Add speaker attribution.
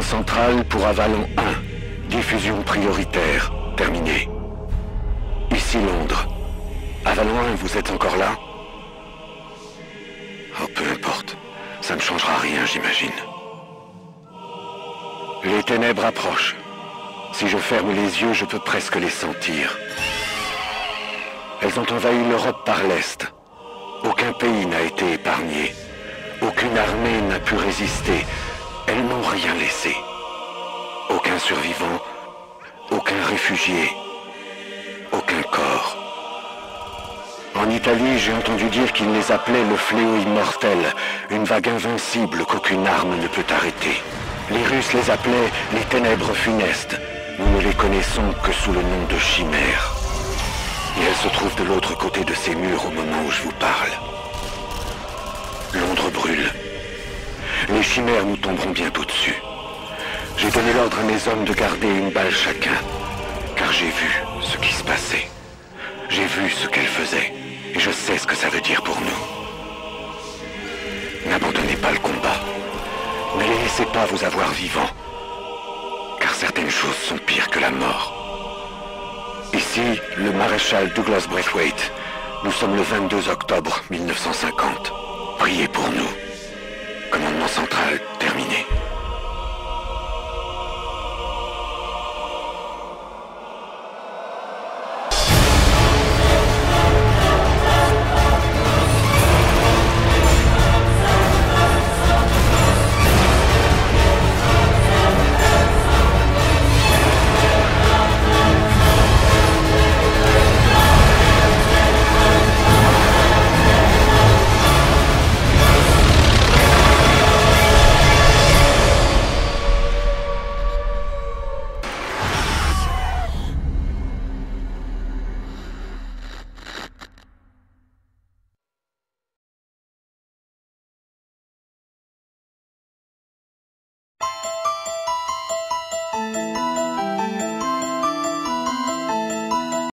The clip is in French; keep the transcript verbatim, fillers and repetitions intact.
Speaker 1: central pour Avalon un. Diffusion prioritaire. Terminé. Ici Londres. Avalon un, vous êtes encore là? Oh, peu importe. Ça ne changera rien, j'imagine. Les ténèbres approchent. Si je ferme les yeux, je peux presque les sentir. Elles ont envahi l'Europe par l'Est. Aucun pays n'a été épargné. Aucune armée n'a pu résister. Elles n'ont rien laissé. Aucun survivant, aucun réfugié, aucun corps. En Italie, j'ai entendu dire qu'ils les appelaient le fléau immortel, une vague invincible qu'aucune arme ne peut arrêter. Les Russes les appelaient les ténèbres funestes. Nous ne les connaissons que sous le nom de chimères. Et elles se trouvent de l'autre côté de ces murs au moment où je vous parle. Londres brûle. Les chimères nous tomberont bientôt dessus. J'ai donné l'ordre à mes hommes de garder une balle chacun, car j'ai vu ce qui se passait. J'ai vu ce qu'elles faisaient, et je sais ce que ça veut dire pour nous. N'abandonnez pas le combat. Ne les laissez pas vous avoir vivants, car certaines choses sont pires que la mort. Ici, le maréchal Douglas Braithwaite. Nous sommes le vingt-deux octobre mille neuf cent cinquante. Priez pour nous. Commandement central terminé.